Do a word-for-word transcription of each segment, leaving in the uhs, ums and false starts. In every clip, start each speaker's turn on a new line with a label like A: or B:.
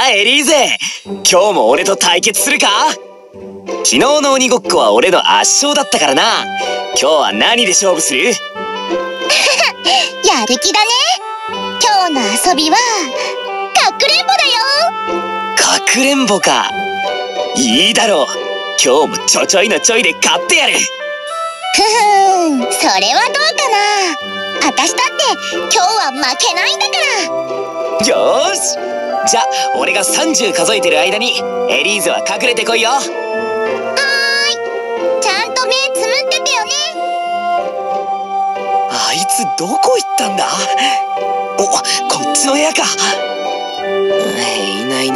A: エリーゼ、今日も俺と対決するか？昨日の鬼ごっこは俺の圧勝だったからな。今日は何で勝負する？
B: やる気だね。今日の遊びはかくれんぼだよ。
A: かくれんぼか。いいだろう。今日もちょちょいのちょいで勝ってやる。
B: ふふん、それはどうかな。あたしだって今日は負けないんだから。
A: よーし、じゃあ俺がさんじゅう数えてる間にエリーゼは隠れてこいよ。
B: はーい、ちゃんと目つむっててよね。
A: あいつどこ行ったんだ？お、こっちの部屋か。いないな。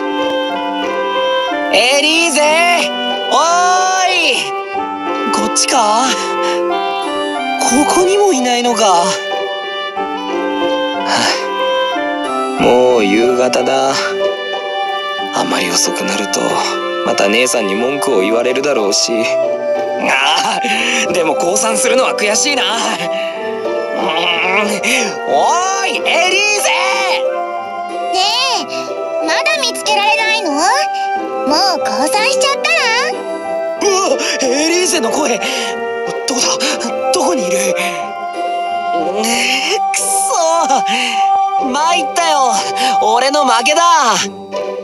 A: エリーゼ、おーい、こっちか？ここにもいないのか。はあ、もう夕方だ。あまり遅くなるとまた姉さんに文句を言われるだろうし。ああ、でも降参するのは悔しいな。うーん、おーいエリーゼ。
B: ねえ、まだ見つけられないの？もう降参しちゃったら？
A: うわ、エリーゼの声。どこだ？どこにいる？ねえ、くそー、参ったよ。俺の負けだ。
B: やった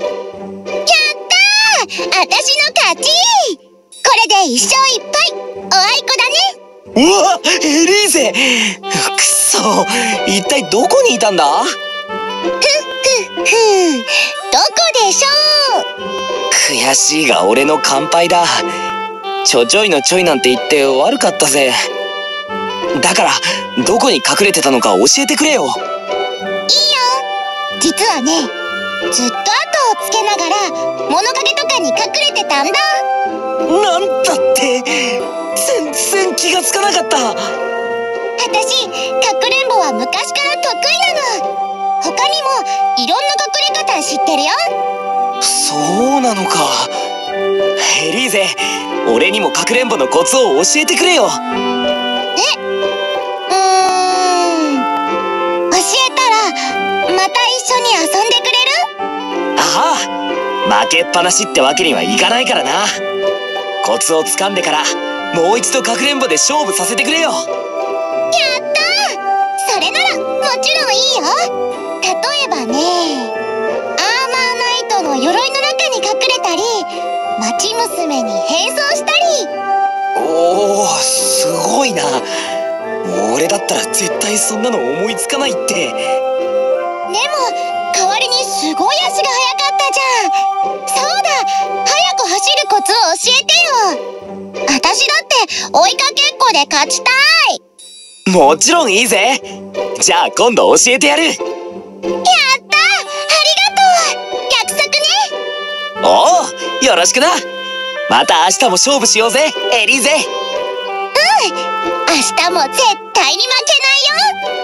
B: ー、あたしの勝ち。これで一勝一敗、おあいこだね。
A: うわ、エリーゼ。くそ、一体どこにいたんだ？
B: ふっふっふ、どこでしょう？
A: 悔しいが俺の完敗だ。ちょちょいのちょいなんて言って悪かったぜ。だからどこに隠れてたのか教えてくれよ。いいよ。
B: 実はね、ずっと後をつけながら物陰とかに隠れてたんだ。
A: なんだって、全然気がつかなかった。
B: あたし、かくれんぼは昔から得意なの。他にもいろんな隠れ方知ってるよ。
A: そうなのか。エリーゼ、俺にもかくれんぼのコツを教えてくれよ。
B: え、うーん、教えたらまた一緒に遊んでくれる？
A: ああ、負けっぱなしってわけにはいかないからな。コツをつかんでからもう一度かくれんぼで勝負させてくれよ。
B: やったー、それならもちろんいいよ。例えばね、アーマーナイトの鎧の中に隠れたり、町娘に変装したり。
A: おお、すごいな。俺だったら絶対そんなの思いつかないって。でも
B: 代わりにすごい足が速かったじゃん。そうだ、速く走るコツを教えてよ。あたしだって追いかけっこで勝ちたい。
A: もちろんいいぜ。じゃあ今度教えてやる。やったー、
B: ありがとう。約束ね。
A: おお、よろしくな。また明日も勝負しようぜ、エリーゼ。
B: うん、明日も絶対に負けないよ。